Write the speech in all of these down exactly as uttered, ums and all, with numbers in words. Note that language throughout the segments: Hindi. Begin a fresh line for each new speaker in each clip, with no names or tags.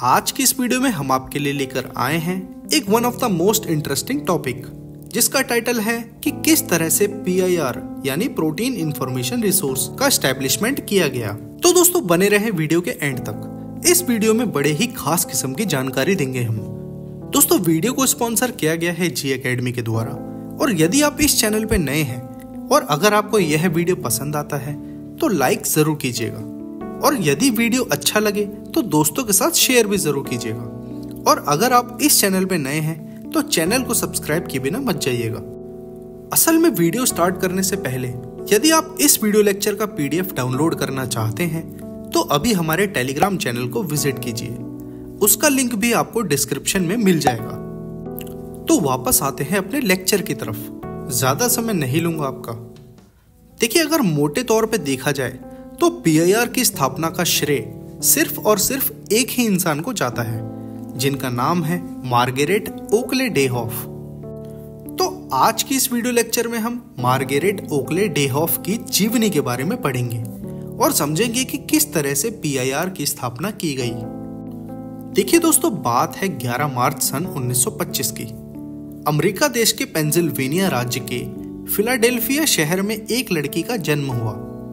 आज की इस वीडियो में हम आपके लिए लेकर आए हैं एक one of the most interesting topic, जिसका टाइटल है कि किस तरह से पी आई आर यानी प्रोटीन इंफॉर्मेशन रिसोर्स का एस्टेब्लिशमेंट किया गया। तो दोस्तों बने रहे वीडियो के एंड तक। इस वीडियो में बड़े ही खास किस्म की जानकारी देंगे हम। दोस्तों वीडियो को स्पॉन्सर किया गया है जी एकेडमी के द्वारा, और यदि आप इस चैनल पे नए हैं और अगर आपको यह वीडियो पसंद आता है तो लाइक जरूर कीजिएगा, और यदि वीडियो अच्छा लगे तो दोस्तों के साथ शेयर भी जरूर कीजिएगा। और अगर आप इस चैनल पे नए हैं तो चैनल को सब्सक्राइब किए बिना मत जाइएगा। असल में वीडियो स्टार्ट करने से पहले यदि आप इस वीडियो लेक्चर का पी डी एफ डाउनलोड करना चाहते हैं तो अभी हमारे टेलीग्राम चैनल को विजिट कीजिए, उसका लिंक भी आपको डिस्क्रिप्शन में मिल जाएगा। तो वापस आते हैं अपने लेक्चर की तरफ, ज्यादा समय नहीं लूंगा आपका। देखिए, अगर मोटे तौर पे देखा जाए तो पी आई आर की स्थापना का श्रेय सिर्फ और सिर्फ एक ही इंसान को जाता है, जिनका नाम है मार्गरेट ओकले डेहॉफ। तो आज की इस वीडियो लेक्चर में हम मार्गरेट ओकले डेहॉफ की जीवनी के बारे में पढ़ेंगे और समझेंगे कि किस तरह से पी आई आर की स्थापना की गई। देखिए दोस्तों, बात है ग्यारह मार्च सन उन्नीस सौ पच्चीस की। अमेरिका देश के पेंसिल्वेनिया राज्य के फिलाडेल्फिया शहर में एक लड़की का जन्म हुआ।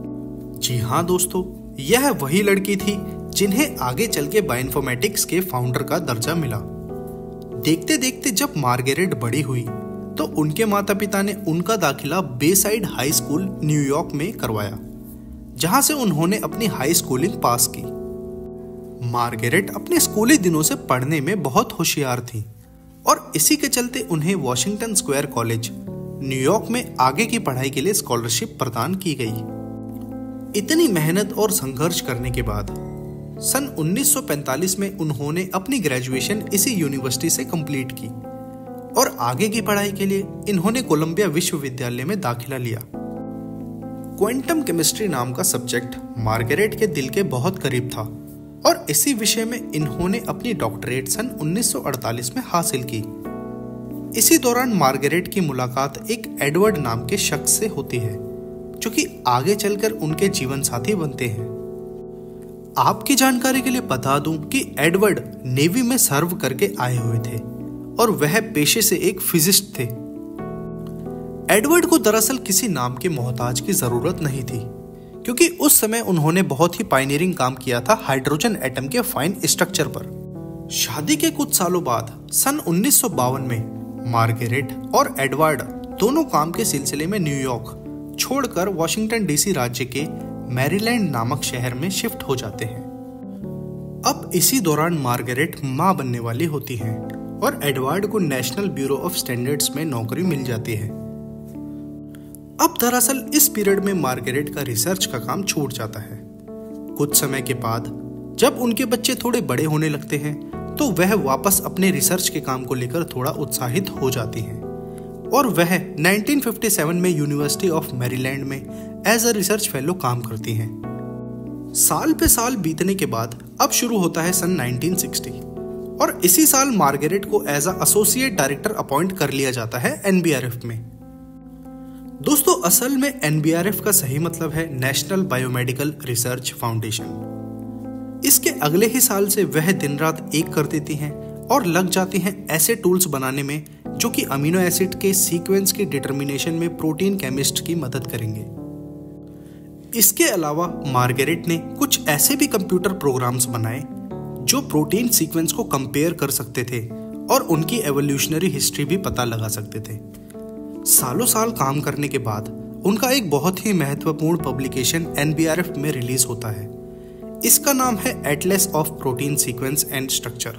जी हाँ दोस्तों, यह वही लड़की थी जिन्हें आगे चल के बायोइन्फॉर्मेटिक्स के फाउंडर का दर्जा मिला। देखते देखते जब मार्गरेट बड़ी हुई तो उनके माता पिता ने उनका दाखिला बेसाइड हाई स्कूल न्यूयॉर्क में करवाया, जहां से उन्होंने अपनी हाई स्कूलिंग पास की। मार्गरेट अपने स्कूली दिनों से पढ़ने में बहुत होशियार थी और इसी के चलते उन्हें वॉशिंगटन स्क्वायर कॉलेज न्यूयॉर्क में आगे की पढ़ाई के लिए स्कॉलरशिप प्रदान की गई। इतनी मेहनत और संघर्ष करने के बाद सन उन्नीस सौ पैंतालीस में उन्होंने अपनी ग्रेजुएशन इसी यूनिवर्सिटी से कंप्लीट की और आगे की पढ़ाई के लिए इन्होंने कोलंबिया विश्वविद्यालय में दाखिला लिया। क्वांटम केमिस्ट्री नाम का सब्जेक्ट मार्गरेट के दिल के बहुत करीब था और इसी विषय में इन्होंने अपनी डॉक्टरेट सन उन्नीस सौ अड़तालीस में हासिल की। इसी दौरान मार्गरेट की मुलाकात एक एडवर्ड नाम के शख्स से होती है, जो कि आगे चलकर उनके जीवन साथी बनते हैं। आपकी जानकारी के लिए बता दूं कि एडवर्ड नेवी में सर्व करके आए हुए थे और वह पेशे से एक फिजिस्ट थे। एडवर्ड को दरअसल किसी नाम के मोहताज की जरूरत नहीं थी, क्योंकि उस समय उन्होंने बहुत ही पायनियरिंग काम किया था हाइड्रोजन एटम के फाइन स्ट्रक्चर पर। शादी के कुछ सालों बाद सन उन्नीस सौ बावन में मार्गरेट और एडवर्ड दोनों काम के सिलसिले में न्यूयॉर्क छोड़कर वॉशिंगटन डीसी राज्य के मैरीलैंड नामक शहर में शिफ्ट हो जाते हैं। अब इसी दौरान मार्गरेट मां बनने वाली होती हैं और एडवर्ड को नेशनल ब्यूरो ऑफ स्टैंडर्ड्स में नौकरी मिल जाती है। अब दरअसल इस पीरियड में मार्गरेट का रिसर्च का काम छूट जाता है। कुछ समय के बाद जब उनके बच्चे थोड़े बड़े होने लगते हैं तो वह वापस अपने रिसर्च के काम को लेकर थोड़ा उत्साहित हो जाती हैं और वह उन्नीस सौ सत्तावन में यूनिवर्सिटी ऑफ मैरीलैंड में एज अ रिसर्च फेलो काम करती हैं। साल पे साल बीतने के बाद अब शुरू होता है सन उन्नीस सौ साठ और इसी साल मार्गरेट को as a associate director appoint कर लिया जाता है एन बी आर एफ में। दोस्तों असल में एन बी आर एफ का सही मतलब है नेशनल बायोमेडिकल रिसर्च फाउंडेशन। इसके अगले ही साल से वह दिन रात एक कर देती हैं और लग जाती हैं ऐसे टूल्स बनाने में जो कि अमीनो एसिड के सीक्वेंस की डिटर्मिनेशन में प्रोटीन केमिस्ट की मदद करेंगे। इसके अलावा मार्गरेट ने कुछ ऐसे भी कंप्यूटर प्रोग्राम्स बनाए जो प्रोटीन सीक्वेंस को कंपेयर कर सकते थे और उनकी एवोल्यूशनरी हिस्ट्री भी पता लगा सकते थे। सालों साल काम करने के बाद उनका एक बहुत ही महत्वपूर्ण publication N B R F में रिलीज होता है। इसका नाम है atlas of protein sequence and structure.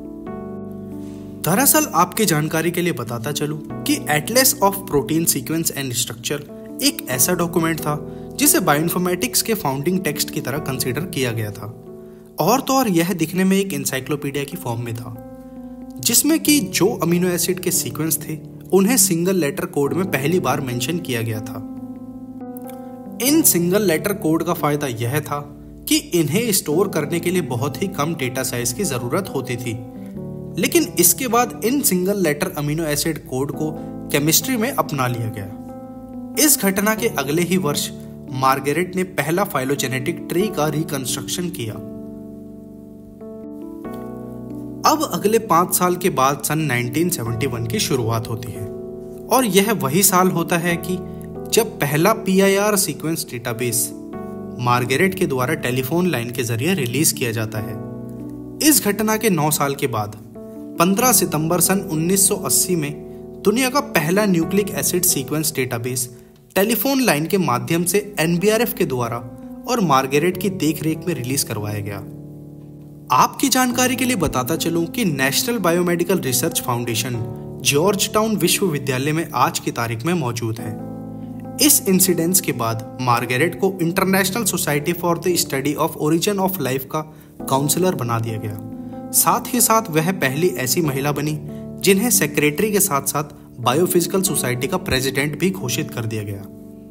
दरअसल आपकी जानकारी के लिए बताता चलूं कि atlas of protein sequence and structure एक ऐसा डॉक्यूमेंट था जिसे बायोइन्फॉर्मेटिक्स के फाउंडिंग टेक्स्ट की तरह कंसीडर किया गया था। और तो और यह दिखने में एक एनसाइक्लोपीडिया की फॉर्म में था, जिसमें कि जो अमीनो एसिड के सीक्वेंस थे उन्हें सिंगल लेटर कोड में पहली बार मेंशन किया गया था। इन सिंगल लेटर कोड का फायदा यह था कि इन्हें स्टोर करने के लिए बहुत ही कम डेटा साइज की जरूरत होती थी, लेकिन इसके बाद इन single letter amino acid code को केमिस्ट्री में अपना लिया गया। इस घटना के अगले ही वर्ष मार्गरेट ने पहला फाइलोजेनेटिक ट्री का रिकंस्ट्रक्शन किया। अब अगले पांच साल के बाद सन उन्नीस सौ इकहत्तर की शुरुआत होती है और यह वही साल होता है कि जब पहला P I R sequence database Margaret के द्वारा टेलीफोन लाइन के जरिए रिलीज किया जाता है। इस घटना के नौ साल के बाद पंद्रह सितंबर सन उन्नीस सौ अस्सी में दुनिया का पहला nucleic acid sequence database telephone line के माध्यम से एन बी आर एफ के द्वारा और मार्गरेट की देखरेख में रिलीज करवाया गया। आपकी जानकारी के लिए बताता चलूं कि national biomedical research foundation Georgetown विश्वविद्यालय में आज की तारीख में मौजूद है। इस इंसिडेंस के बाद मार्गरेट को international society for the study of origin of life का काउंसलर बना दिया गया। साथ ही साथ वह पहली ऐसी महिला बनी जिन्हें सेक्रेटरी के साथ साथ बायोफिजिकल सोसाइटी का प्रेसिडेंट भी घोषित कर दिया गया।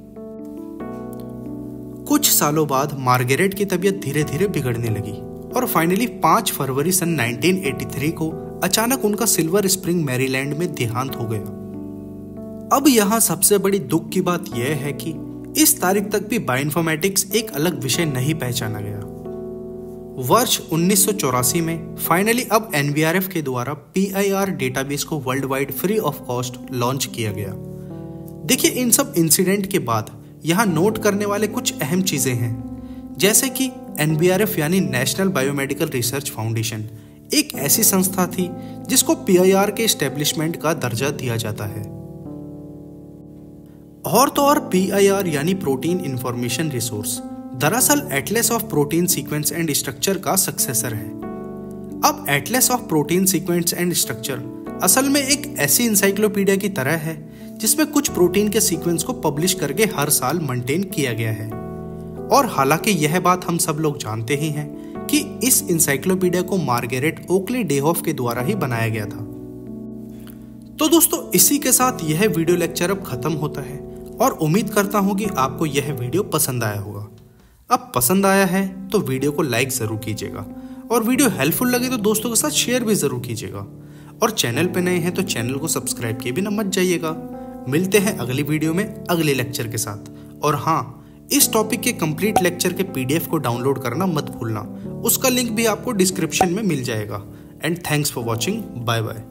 कुछ सालों बाद मार्गरेट की तबीयत धीरे धीरे बिगड़ने लगी और फाइनली पांच फरवरी सन उन्नीस सौ तिरासी को अचानक उनका सिल्वर स्प्रिंग मैरीलैंड में देहांत हो गया। अब यहाँ सबसे बड़ी दुख की बात यह है कि इस तारीख तक भी बायोइन्फॉर्मेटिक्स एक अलग विषय नहीं पहचाना गया। वर्ष उन्नीस सौ चौरासी में फाइनली अब एन बी आर एफ के द्वारा पी आई आर डेटाबेस को world wide free of cost launch किया गया। देखिए, इन सब इंसिडेंट के बाद यहाँ नोट करने वाले कुछ अहम चीजें हैं, जैसे कि एन बी आर एफ यानी नेशनल बायोमेडिकल रिसर्च फाउंडेशन एक ऐसी संस्था थी जिसको पी आई आर के एस्टेब्लिशमेंट का दर्जा दिया जाता है। और तो और पी आई आर यानी प्रोटीन इंफॉर्मेशन रिसोर्स दरअसल atlas of protein sequence and structure का सक्सेसर है। अब atlas of protein sequence and structure असल में एक ऐसी इंसाइक्लोपीडिया की तरह है जिसमें कुछ प्रोटीन के सीक्वेंस को पब्लिश करके हर साल मेंटेन किया गया है। और हालांकि यह बात हम सब लोग जानते ही हैं कि इस इंसाइक्लोपीडिया को मार्गरेट ओकले डेहॉफ के द्वारा ही बनाया गया था। तो दोस्तों, इसी के साथ यह वीडियो लेक्चर अब खत्म होता है और उम्मीद करता हूं कि आपको यह वीडियो पसंद आया होगा। अब पसंद आया है तो वीडियो को लाइक जरूर कीजिएगा और वीडियो हेल्पफुल लगे तो दोस्तों के साथ शेयर भी जरूर कीजिएगा। और चैनल पे नए हैं तो चैनल को सब्सक्राइब किए बिना मत जाइएगा। मिलते हैं अगली वीडियो में अगले लेक्चर के साथ। और हाँ, इस टॉपिक के कंप्लीट लेक्चर के पी डी एफ को डाउनलोड करना मत भूलना, उसका लिंक भी आपको डिस्क्रिप्शन में मिल जाएगा। And thanks for watching, bye bye.